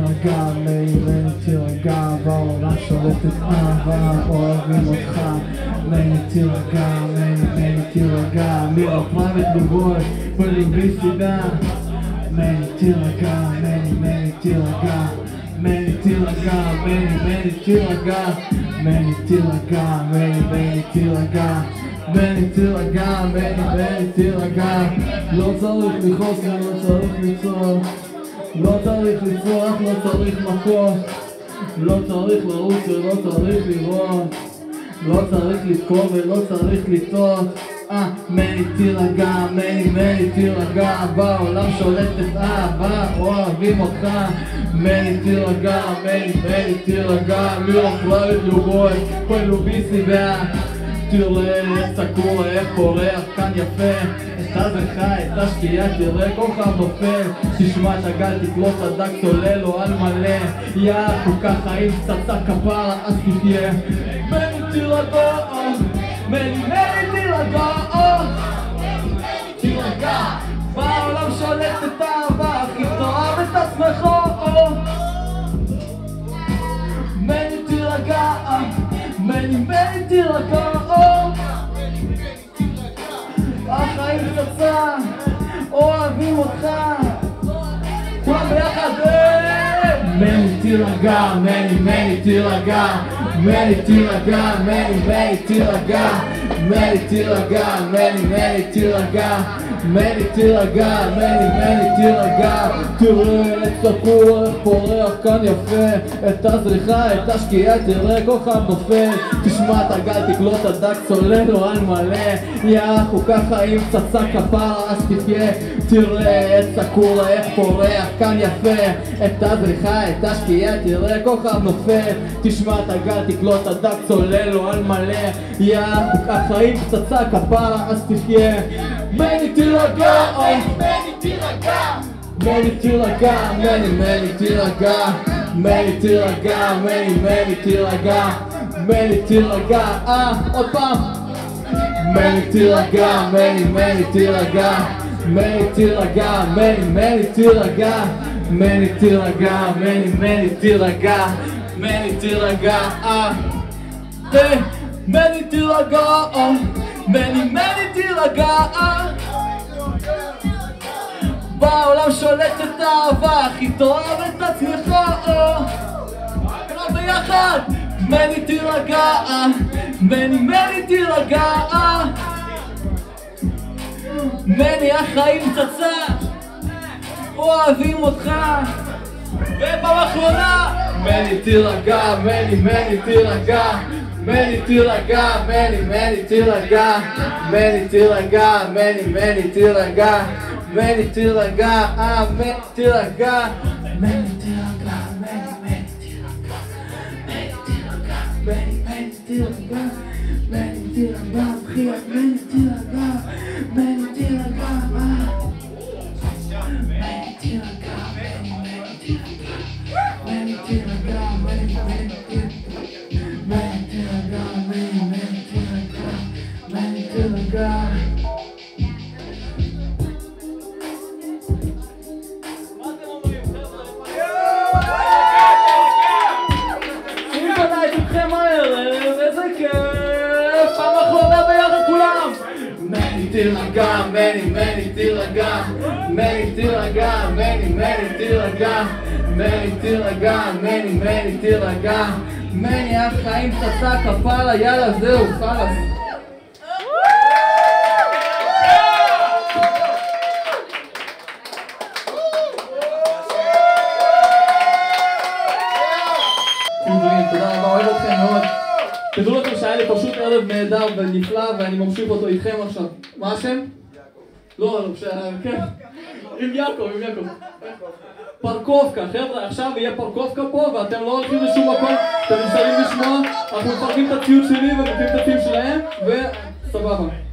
תירגע, מני תירגע, בעולם שולטת אהבה, אוהבים אותך. מני תירגע, מני תירגע, לירה פרייבט בבוי, פועלים בלי סיבה. מני תירגע, מני תירגע, מני תירגע, מני תירגע, מני תירגע, מני תירגע, מני תירגע, מני תירגע. לא צריך לכעוס, לא צריך לצעוק, לא צריך לצרוח, לא צריך מכות, לא צריך לרוץ ולא צריך לראות, לא צריך לתקוע ולא צריך לטעות. מני תירגע, מני תירגע, בעולם שולטת אהבה, אוהבים אותך. מני תירגע, מני תירגע, לירה פרייבט בבוי, פועלים בלי סיבה. תראה סקור איך פורח כאן יפה, את הזכה, את השקיעה, תראה כוכב נופל. תשמע את הגל, תקלוט הדק, צולל לו על מלא. כל כך חיים, פצצה כפרה, אז תחיה. מני תירגע, מני תירגע, תירגע, בעולם שולטת אהבה, הכי תאהב את עצמך. מני תירגע, מני תירגע, החיים פצצה, אוהבים אותך, כולם ביחד. מני תירגע, מני תירגע, מני תירגע, מני תירגע, מני תירגע, מני תירגע, מני תירגע, מני תירגע. תראה את סקור איך פורח כאן יפה, את הזריחה, את השקיעה, תראה כוכב נופל. תשמע את הגל, תקלוט הדק, צולל לו על מלא. כל כך חיים, פצצה כפרה, אז תחיה. תראה את סקור איך פורח כאן יפה, את הזריחה, את השקיעה, תראה כוכב נופל. תשמע את הגל, תקלוט הדק, צולל לו על מלא. כל כך חיים, פצצה כפרה, אז תחיה. מני תירגע, מני תירגע, מני תירגע, מני תירגע, מני תירגע, מני תירגע, מני תירגע. עוד פעם. מני תירגע, מני תירגע, מני תירגע, מני תירגע, מני תירגע, מני תירגע, מני תירגע. מני תירגע, מני תירגע, בעולם שולטת אהבה, הכי תאהב את עצמך. כולם ביחד. מני תירגע, מני תירגע, מני החיים פצצה, אוהבים אותך. ופעם אחרונה. מני תירגע, מני תירגע, מני תירגע, מני תירגע, מני תירגע, מני תירגע, מני תירגע, מני תירגע, מני תירגע, מני תירגע, מני תירגע, מני תירגע, מני תירגע, בחייאת מני תירגע, מני תירגע, מני תירגע, מני תירגע, מני תירגע, מני תירגע, מני תירגע. תירגע, מני תירגע, מני תירגע, מני תירגע, מני תירגע, מני תירגע, מני החיים פצצה כפרה, יאללה זהו, חלאס. תודה רבה, אוהב אתכם מאוד. תדעו לכם שהיה לי פשוט ערב נהדר ונפלא ואני ממשיך אותו איתכם עכשיו. מה השם? לא, כן. עם יעקב. פרקובקה, חבר'ה, עכשיו יהיה פרקובקה פה ואתם לא הולכים לשום מקום, אתם נשארים לשמוע, אנחנו מפרקים את הציוד שלי ומפרקים את הציוד שלהם וסבבה.